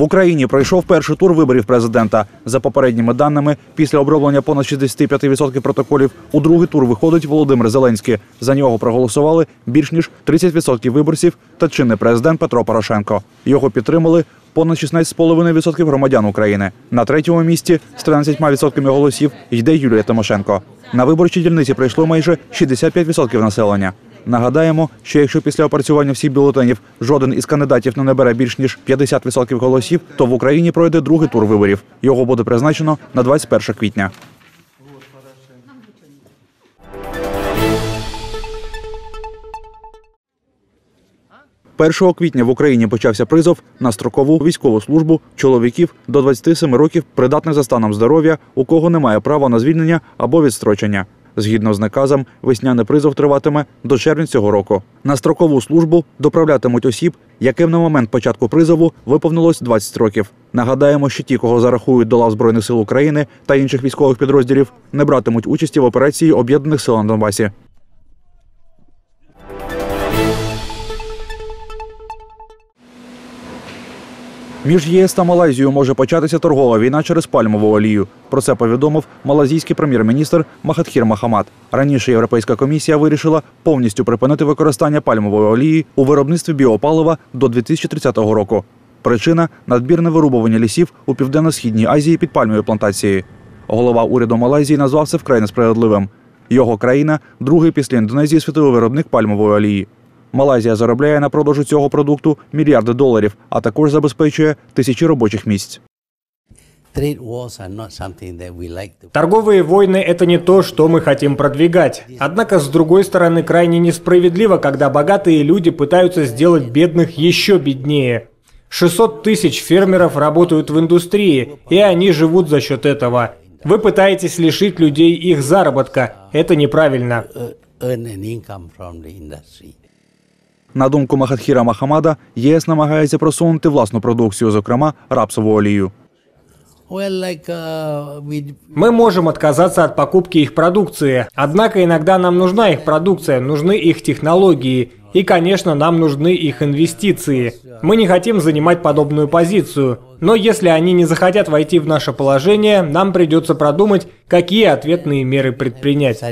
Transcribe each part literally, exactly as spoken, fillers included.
В Україні пройшов перший тур виборів президента. За попередніми даними, після оброблення понад шістдесят п'ять відсотків протоколів, у другий тур виходить Володимир Зеленський. За нього проголосували більш ніж тридцять відсотків виборців та чинний президент Петро Порошенко. Його підтримали понад шістнадцять цілих п'ять десятих відсотків громадян України. На третьому місці з тринадцятьма відсотками голосів йде Юлія Тимошенко. На виборчі дільниці прийшло майже шістдесят п'ять відсотків населення. Нагадаємо, що якщо після опрацювання всіх бюлетенів жоден із кандидатів не набере більш ніж п'ятдесят відсотків голосів, то в Україні пройде другий тур виборів. Його буде призначено на двадцять перше квітня. першого квітня в Україні почався призов на строкову військову службу чоловіків до двадцяти семи років, придатних за станом здоров'я, у кого немає права на звільнення або відстрочення. Згідно з наказом, весняний призов триватиме до червня цього року. На строкову службу доправлятимуть осіб, яким на момент початку призову виповнилось двадцять років. Нагадаємо, що ті, кого зарахують до лав Збройних сил України та інших військових підрозділів, не братимуть участі в операції Об'єднаних сил на Донбасі. Між ЄС та Малайзією може початися торгова війна через пальмову олію. Про це повідомив малазійський прем'єр-міністр Махатхір Мохамад. Раніше Європейська комісія вирішила повністю припинити використання пальмової олії у виробництві біопалива до дві тисячі тридцятого року. Причина – надмірне вирубування лісів у Південно-Східній Азії під пальмовою плантацією. Голова уряду Малайзії назвав це вкрай несправедливим. Його країна – другий після Індонезії світовий виробник пальмової олії. Малайзія заробляє на продажу цього продукту мільярди доларів, а також забезпечує тисячі робочих місць. Торговые войны – это не то, что мы хотим продвигать. Однако, с другой стороны, крайне несправедливо, когда богатые люди пытаются сделать бедных еще беднее. шестьсот тысяч фермеров работают в индустрии, и они живут за счет этого. Вы пытаетесь лишить людей их заработка. Это неправильно. На думку Махатхіра Мохамада, ЄС намагається просунути власну продукцію, зокрема рапсову олію. Мы можем отказаться от покупки их продукции, однако иногда нам нужна их продукция, нужны их технологии и, конечно, нам нужны их инвестиции. Мы не хотим занимать подобную позицию, но если они не захотят войти в наше положение, нам придется продумать, какие ответные меры предпринять.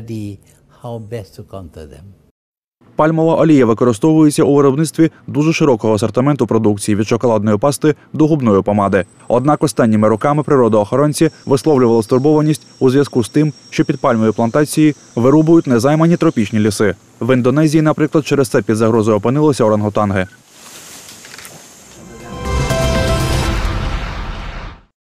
Пальмова олія використовується у виробництві дуже широкого асортименту продукції – від шоколадної пасти до губної помади. Однак останніми роками природоохоронці висловлювали стурбованість у зв'язку з тим, що під пальмовою плантацією вирубують незаймані тропічні ліси. В Індонезії, наприклад, через це під загрозою опинилися орангутанги.